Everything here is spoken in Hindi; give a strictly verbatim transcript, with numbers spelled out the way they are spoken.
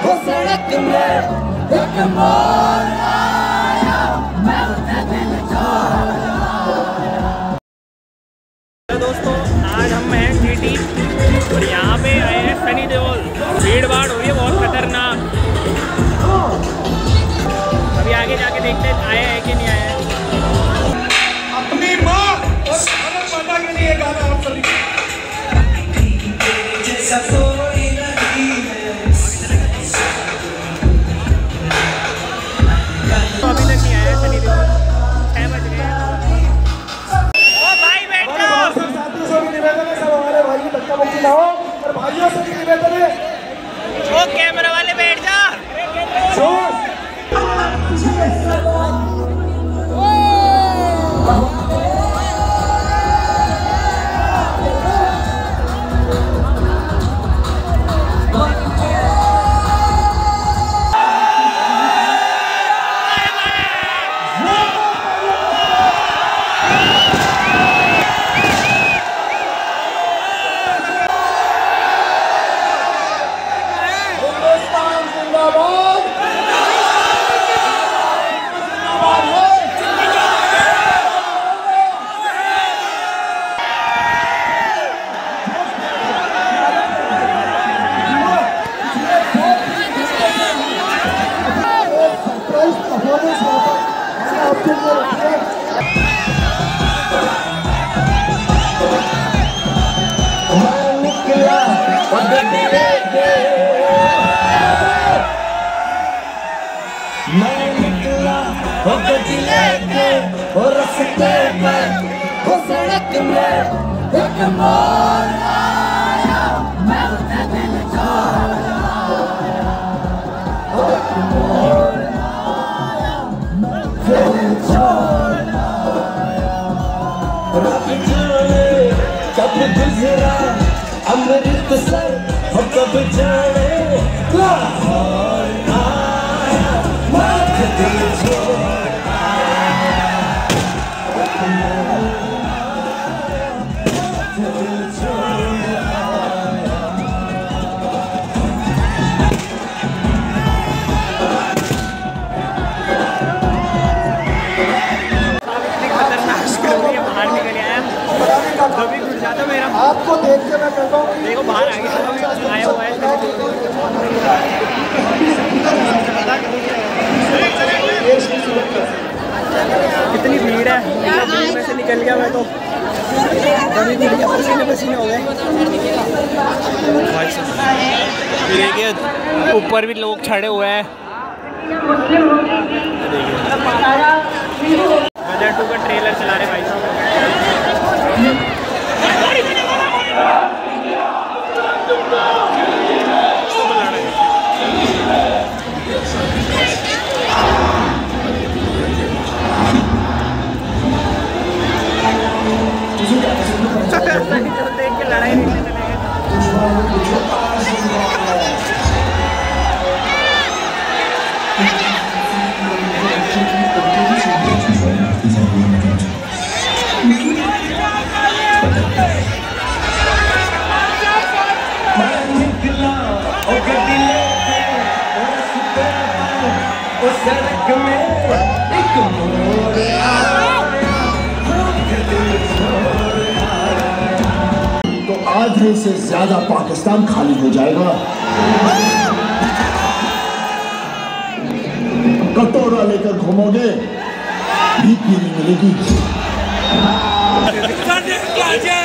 वो सड़क में एक मोड़ आया, मैं उसे दिल छोड़ा। दोस्तों आज हम हैं जीटी और यहाँ पे आए हैं सनी देओल। भीड़ भाड़ हो रही है बहुत खतरनाक। अभी आगे जाके देखते हैं आया है कि नहीं आया है। अपनी माँ और भारत माता के लिए गाना आप सभी जैसा कोई नहीं है। तो अभी तक नहीं आया सनी देओल, छह बज गए। ओ भाई बैठ जाओ। साथियों से भी निवेदन है, सब हमारे भाई धक्का मुक्की ना हो, और भाइयों से भी निवेदन है ओ कैमरा वाले बैठ जा। मैं निकला वो गड्डी लेके वो रास्ते पर, वो सड़क में एक मोड़ आया, मैं उसे दिल छोड़ा। एक मोड़ आया, मैं दिल छोड़ा। रब जाने कब गुजरा अमृतसर, हो कब जाने लाहौर आया, मैं दिल छोड़ा। आपको देख के मैं कहता हूँ देखो बाहर आ गया आया हुआ है। कितनी भीड़ है, में से निकल गया मैं तो पसीने पसीने हो गए। देखिए ऊपर भी लोग खड़े हुए हैं। गदर टू का ट्रेलर चला रहे भाई साहब। देख के लड़ाई नहीं चलेगा। तो आधे से ज्यादा पाकिस्तान खाली हो जाएगा। कटोरा लेकर घूमोगे, भीख भी नहीं मिलेगी।